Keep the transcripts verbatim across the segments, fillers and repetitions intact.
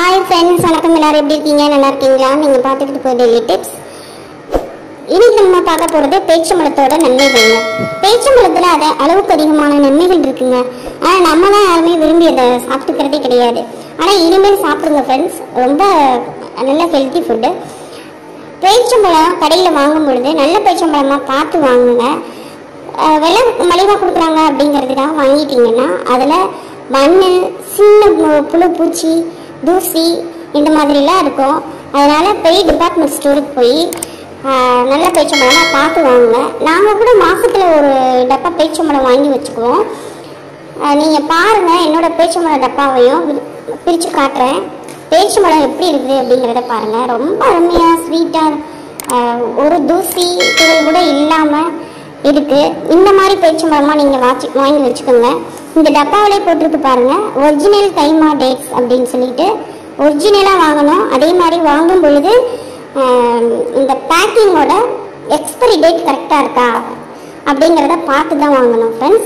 Hi friends, வணக்கம். எல்லாரும் எப்படி இருக்கீங்க? நல்லா இருக்கீங்களா? நீங்க பாத்துக்கிட்டு போற டெய்லி டிப்ஸ். இன்னைக்கு நம்ம பார்க்க போறது பேச்சம்பழத்தோட நன்மைகள். பேச்சம்பழத்துல அத அளவுக்கு அதிகமான நன்மைகள் இருக்குங்க. ஆனா நம்ம தான் யாருமே விரும்பி அதை சாப்பிட்டுக்கிறதே கிடையாது. ஆனா இனிமேல் சாப்பிடுங்க ஃப்ரெண்ட்ஸ். ரொம்ப நல்ல ஹெல்த்தி ஃபுட்டு. பேச்சம்பழம் கடையில் வாங்கும் பொழுது நல்ல பேச்சம்பழமா பார்த்து வாங்குங்க. விலை மலிவாக கொடுக்குறாங்க அப்படிங்கிறதுக்காக வாங்கிட்டீங்கன்னா அதில் மண், சின்ன புழு பூச்சி, தூசி இந்த மாதிரிலாம் இருக்கும். அதனால் போய் டிபார்ட்மெண்ட் ஸ்டோருக்கு போய் நல்ல பேச்சம்பழமாக பார்த்து வாங்குங்க. நாங்கள் கூட மாதத்தில் ஒரு டப்பா பேச்சம்பழம் வாங்கி வச்சுக்குவோம். நீங்கள் பாருங்கள், என்னோடய பேச்சம்பழம் டப்பாவையும் பிரித்து காட்டுறேன். பேச்சம்பழம் எப்படி இருக்குது அப்படிங்கிறத பாருங்கள். ரொம்ப அருமையாக ஸ்வீட்டாக ஒரு தூசி துகள் கூட இல்லாமல் இருக்குது. இந்த மாதிரி பேச்சம்பழமாக நீங்கள் வாட்சி வாங்கி வச்சுக்கோங்க. இந்த டப்பாவிலே போட்டிருக்கு பாருங்கள், ஒரிஜினல் கைமா டேட்ஸ் அப்படின்னு சொல்லிட்டு ஒரிஜினலாக வாங்கணும். அதே மாதிரி வாங்கும் பொழுது இந்த பேக்கிங்கோட எக்ஸ்பைரி டேட் கரெக்டாக இருக்கா அப்படிங்கிறத பார்த்து தான் வாங்கணும் ஃப்ரெண்ட்ஸ்.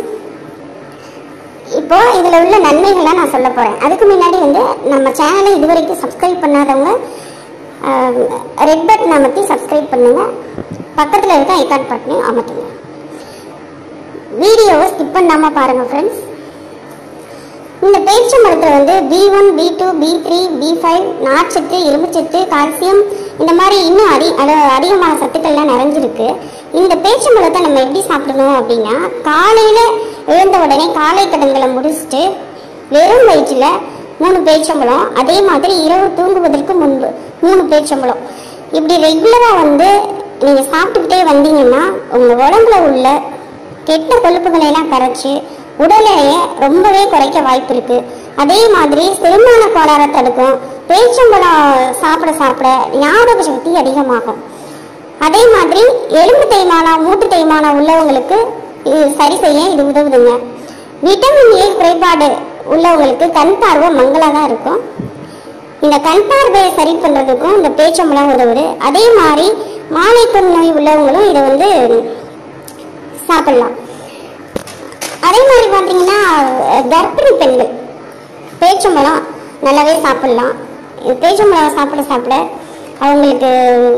இப்போது இதில் உள்ள நன்மைகளாக நான் சொல்ல போகிறேன். அதுக்கு முன்னாடி வந்து நம்ம சேனலை இது வரைக்கும் சப்ஸ்கிரைப் பண்ணாதவங்க ரெட் பட்டன் அமர்த்தி சப்ஸ்கிரைப் பண்ணுங்கள். பக்கத்தில் இருக்க ஐகான் பட்டனையும் அமர்த்துங்க. வீடியோவை ஸ்கிப் பண்ணாமல் பாருங்கள் ஃப்ரெண்ட்ஸ். இந்த பேச்சம்பழத்தில் வந்து B one, B two, B three, B five, நார்ச்சத்து, இரும்புச்சத்து, கால்சியம் இந்த மாதிரி இன்னும் அதி அதிகமான சத்துக்கள்லாம் நிறைஞ்சிருக்கு. இந்த பேச்சம்பழத்தை நம்ம எப்படி சாப்பிடணும் அப்படின்னா, காலையில் எழுந்த உடனே காலை கடன்களை முடிச்சுட்டு வெறும் வயிற்றில் மூணு பேச்சம்பழம், அதே மாதிரி இரவு தூங்குவதற்கு முன்பு மூணு பேச்சம்பழம், இப்படி ரெகுலராக வந்து நீங்கள் சாப்பிட்டுக்கிட்டே வந்தீங்கன்னா உங்கள் உடம்புல உள்ள கெட்ட கொழுப்புகளை எல்லாம் கரைச்சி உடல் எடையை ரொம்பவே குறைக்க வாய்ப்பு இருக்கு. அதே மாதிரி செரிமான கோளாறை தடுக்கும். பேச்சம்பழம் சாப்பிட சாப்பிட ஞாபக சக்தி அதிகமாகும். அதே மாதிரி எலும்பு தேய்மானம், மூட்டு தேய்மானம் உள்ளவங்களுக்கு இது சரி செய்ய இது உதவுதுங்க. விட்டமின் ஏ குறைபாடு உள்ளவங்களுக்கு கண் பார்வை மங்களாக தான் இருக்கும். இந்த கண் பார்வையை சரி பண்ணுறதுக்கும் இந்த பேச்சம்பழம் உதவுது. அதே மாதிரி மாலைக்கண் நோய் உள்ளவங்களும் இதை வந்து சாப்பிடலாம். அதே மாதிரி பார்த்தீங்கன்னா கர்ப்பிணி பெண்கள் பேச்சம்பழம் நல்லாவே சாப்பிடலாம். பேச்சம்பழம் சாப்பிட சாப்பிட அவங்களுக்கு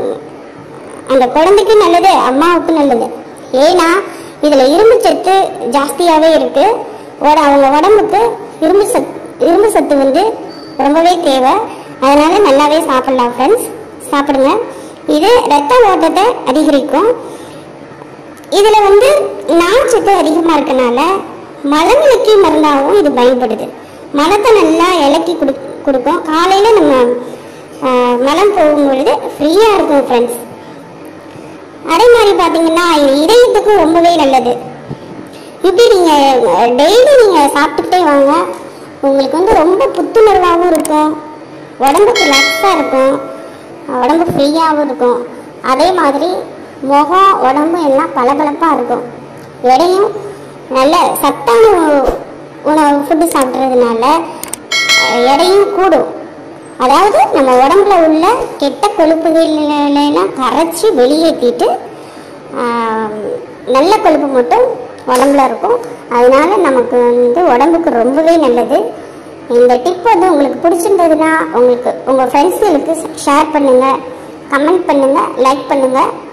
அந்த குழந்தைக்கு நல்லது, அம்மாவுக்கு நல்லது. ஏன்னா இதில் இரும்பு சத்து ஜாஸ்தியாகவே இருக்குது. அவங்க உடம்புக்கு இரும்பு சத் இரும்பு சத்து வந்து ரொம்பவே தேவை. அதனால் நல்லாவே சாப்பிடலாம் ஃப்ரெண்ட்ஸ். சாப்பிடுங்க. இது இரத்த ஓட்டத்தை அதிகரிக்கும். இதில் வந்து நார்ச்சத்து அதிகமாக இருக்கனால மலமிளக்கி மருந்தாகவும் இது பயன்படுது. மலத்தை நல்லா இலக்கி கொடு கொடுக்கும் காலையில் நம்ம மலம் போகும்பொழுது ஃப்ரீயாக இருக்கும் ஃப்ரெண்ட்ஸ். அதே மாதிரி பார்த்தீங்கன்னா இது இதயத்துக்கும் ரொம்பவே நல்லது. இப்படி நீங்கள் டெய்லி நீங்கள் சாப்பிட்டுக்கிட்டே வாங்க. உங்களுக்கு வந்து ரொம்ப புத்துணர்வாகவும் இருக்கும், உடம்புக்கு ரிலாக்ஸாக இருக்கும், உடம்பு ஃப்ரீயாகவும் இருக்கும். அதே மாதிரி முகம் உடம்பு எல்லாம் பளபளப்பாக இருக்கும். எடையும் நல்ல சத்தான உணவு ஃபுட்டு சாப்பிட்றதுனால எடையும் கூடும். அதாவது நம்ம உடம்புல உள்ள கெட்ட கொழுப்புகளெல்லாம் கரைச்சி வெளியேற்றிட்டு நல்ல கொழுப்பு மட்டும் உடம்புல இருக்கும். அதனால நமக்கு வந்து உடம்புக்கு ரொம்பவே நல்லது. இந்த டிப் வந்து உங்களுக்கு பிடிச்சிருந்ததுன்னா உங்களுக்கு உங்கள் ஃப்ரெண்ட்ஸுகளுக்கு ஷேர் பண்ணுங்கள், கமெண்ட் பண்ணுங்கள், லைக் பண்ணுங்கள்.